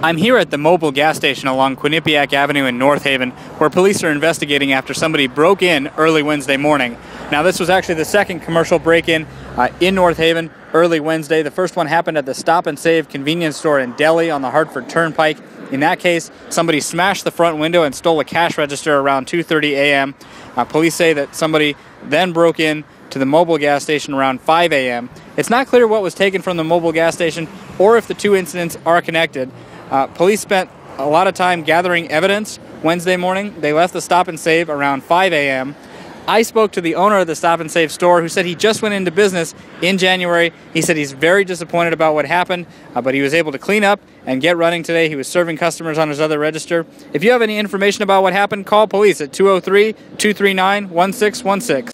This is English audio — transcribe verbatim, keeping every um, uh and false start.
I'm here at the mobile gas station along Quinnipiac Avenue in North Haven, where police are investigating after somebody broke in early Wednesday morning. Now, this was actually the second commercial break-in uh, in North Haven early Wednesday. The first one happened at the Stop and Save convenience store in Delhi on the Hartford Turnpike. In that case, somebody smashed the front window and stole a cash register around two thirty a m Uh, police say that somebody then broke in to the mobile gas station around five a m It's not clear what was taken from the mobile gas station or if the two incidents are connected. Uh, police spent a lot of time gathering evidence Wednesday morning. They left the Stop and Save around five a m I spoke to the owner of the Stop and Save store, who said he just went into business in January. He said he's very disappointed about what happened, uh, but he was able to clean up and get running today. He was serving customers on his other register. If you have any information about what happened, call police at two oh three, two three nine, one six one six.